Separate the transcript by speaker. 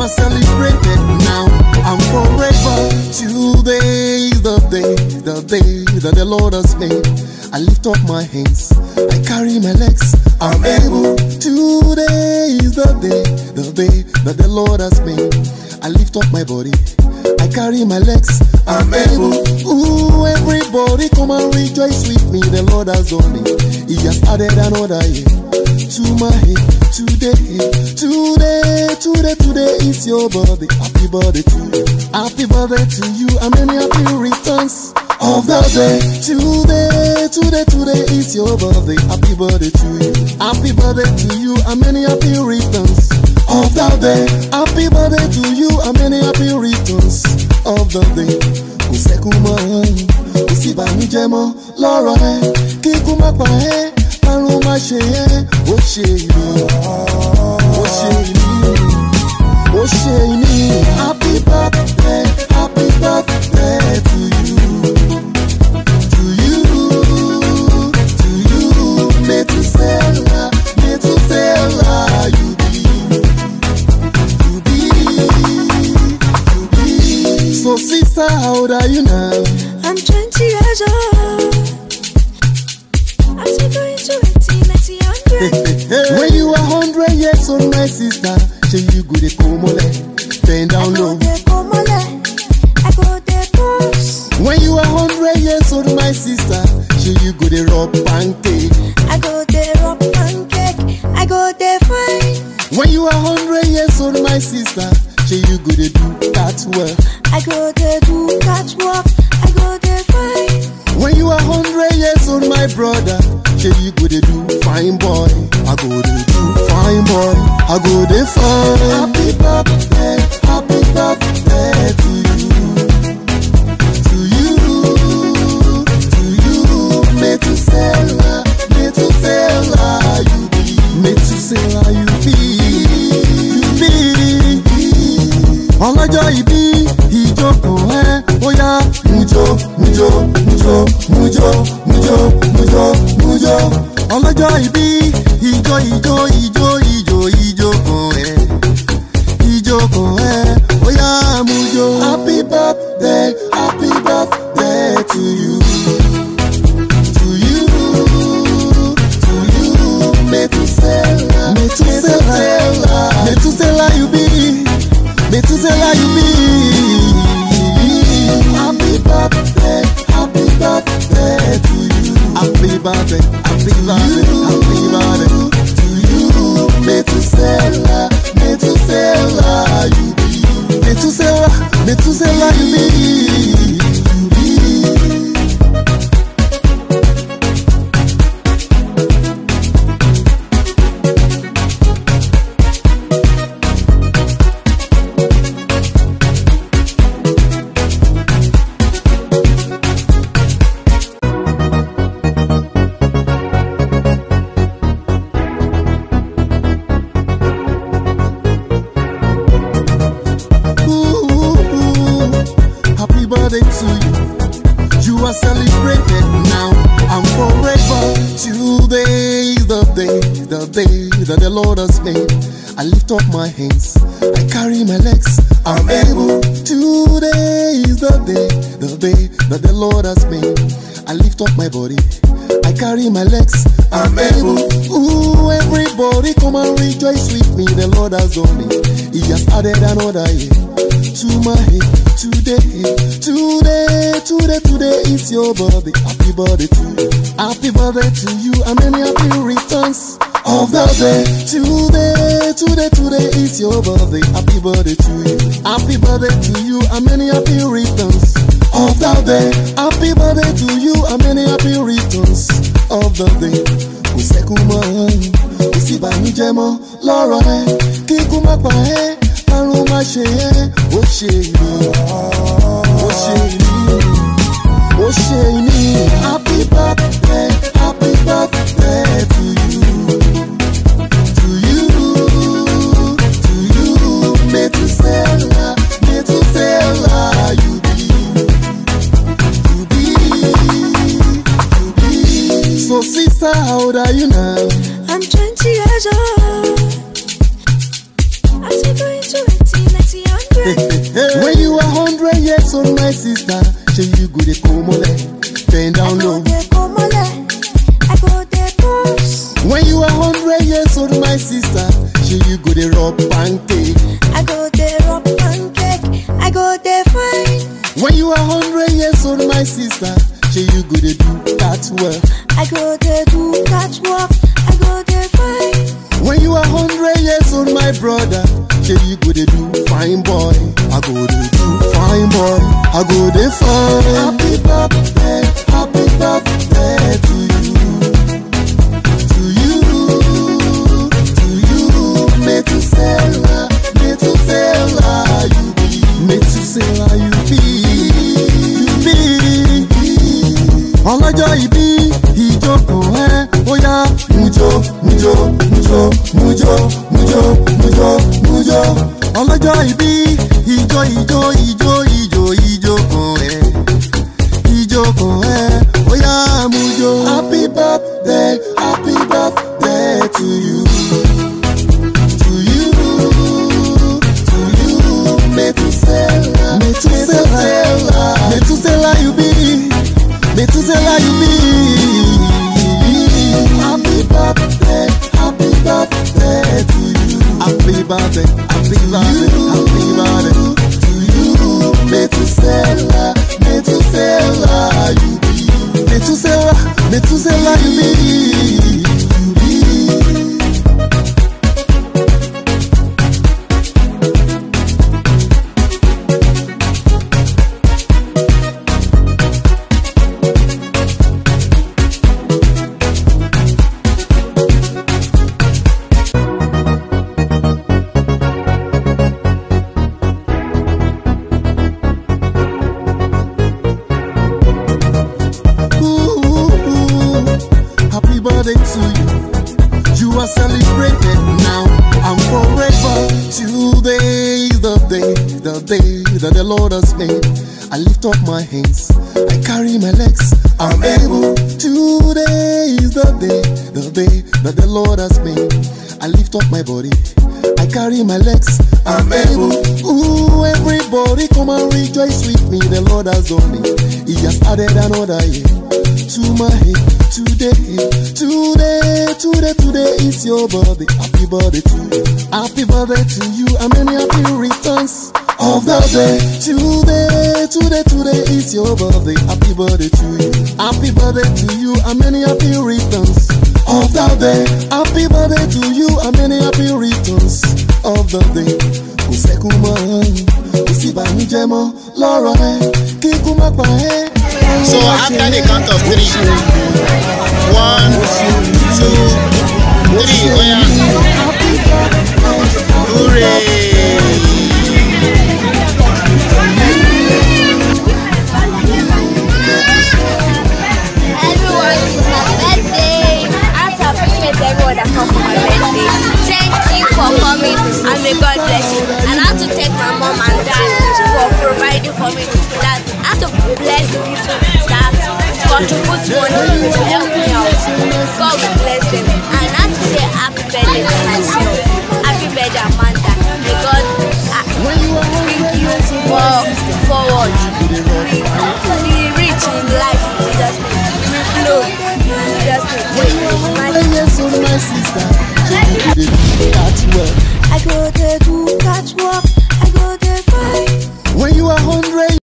Speaker 1: are celebrated now and forever. Today is the day that the Lord has made. I lift up my hands, I carry my legs, I'm able. Today is the day that the Lord has made. I lift up my body, I carry my legs, I'm able. Ooh, everybody come and rejoice with me. The Lord has done it. He has added another year to my head. Today is your birthday. Happy birthday to you. Happy birthday to you. And many happy returns of the day. Today is your birthday. Happy birthday to you. Happy birthday to you. And many happy returns of the day. Happy birthday to you. And many happy returns of the day. Kò sẹ́kù mọ́, kò sí ìbànújẹ́ mọ́ lọ́rọ̀ ẹ. Kíkú má pa ẹ́, àrùn má ṣe ẹ́. Ó ṣe ìní, ó ṣe ìní, ó ṣe ìní. Happy birthday to you, to you, to you. Methuselah, you be. So sister, how old are you now?
Speaker 2: I'm 20 years old. I'm still going to 80, 100.
Speaker 1: When you are 100 years old, my sister, say you go to Komole, bend down low.
Speaker 2: I go there boss.
Speaker 1: When you are 100 years old, my sister, say you go to rub pancake.
Speaker 2: I go there rob pancake. I go there fine.
Speaker 1: When you are 100 years old, my sister, say you go to do that work.
Speaker 2: I go there do catwalk. I go there fine.
Speaker 1: When you are 100 years old, my brother, say you go to do fine boy. I go to do fine boy. I go to fine. Happy birthday to you, to you, to you. Methuselah, you be. Methuselah, you be. Ọlọ́jọ́ ìbí ìjókòó ẹ, ó yá mújó. Ọlọ́jọ́ ìbí ìjókòó ẹ, ó yá mújó. Happy birthday to you, to you, to you. Methuselah, you be. Methuselah, you be. Happy birthday to you. Happy birthday to you. Methuselah, you be. Methuselah, you be. To you, you are celebrated now and forever. Today is the day that the Lord has made. I lift up my hands, I carry my legs, I'm able. Today is the day that the Lord has made. I lift up my body, I carry my legs, I'm able. Ooh, everybody come and rejoice with me. The Lord has done it. He has added another year to my head. Today is your birthday. Happy birthday to you. Happy birthday to you. And many happy returns of the day. Today is your birthday. Happy birthday to you. Happy birthday to you. And many happy returns of the day. Happy birthday to you. And many happy returns of the day. Kò sẹ́kù mọ́, kò sí ìbànújẹ́ mọ́ lọ́rọ̀ ẹ. Kíkú má pa ẹ́, àrùn má ṣe ẹ́. Ó ṣe ìní, ó ṣe ìní, ó ṣe ìní. Happy birthday to you, to you, to you. Methuselah, you be. So sister, how old are you now?
Speaker 2: I'm 20 years old. I'm still going to 80,
Speaker 1: When you are 100 years old, my sister, say you go dey komole, bend down low.
Speaker 2: I go dey boss.
Speaker 1: When you are 100 years old, my sister, say you go dey rub pancake.
Speaker 2: I go dey rub pancake. I go dey fine.
Speaker 1: When you are 100 years old, my sister, say you go dey do catwalk.
Speaker 2: I go dey do catwalk. I go dey fine.
Speaker 1: When you are 100 years old, my brother, say you go dey do fine boy. I go dey do fine boy. I go dey fine. Happy birthday to you. To you, to you. Methuselah, Methuselah, you be. Methuselah, you be. You be. Ọlọ́jọ́ ìbí ìjókòó ẹ̀ bóyá mújó mújó mújó mújó mújó mújó mújó. Ọlọ́jọ́ ìbí ìjó ìjó ìjó ìjó ìjókòó ẹ̀ ìjókòó ẹ̀ bóyá mújó. Happy birthday to you. To you, to you, Methuselah, Methuselah, Methuselah, you be. Methuselah, you be. Happy birthday to you. Happy birthday, happy birthday, happy birthday to you. Methuselah, Methuselah, you be. Methuselah, Methuselah, you be. You be. To you, you are celebrated now and forever. Today is the day that the Lord has made. I lift up my hands, I carry my legs, I'm able. Today is the day that the Lord has made. I lift up my body, I carry my legs, I'm able. Ooh, everybody come and rejoice with me. The Lord has done it. He has added another year to my head. Today is your birthday. Happy birthday to you. Happy birthday to you. And many happy returns of the day. Today is your birthday. Happy birthday to you. Happy birthday to you. And many happy returns of the day. Happy birthday to you. And many happy returns of the day. Kò sẹ́kù mọ́, kò sí ìbànújẹ́ mọ́ lọ́rọ̀ ẹ, kíkú má pa ẹ́.
Speaker 3: So after the count of 3, 1, 2, 3, oh yeah. Hooray!
Speaker 4: Everyone, it's my birthday. I have to appreciate everyone that comes for my birthday. Thank you for coming and may God bless you. And I have to thank my mom and dad for providing for me. That I have to bless the people that contribute money to help me out. God will bless them. And I have to say happy birthday to myself. Happy birthday, Amanda. May God bring you more forward. Be rich in life in Jesus' name. We blow in Jesus' name.
Speaker 2: I go there to catwalk.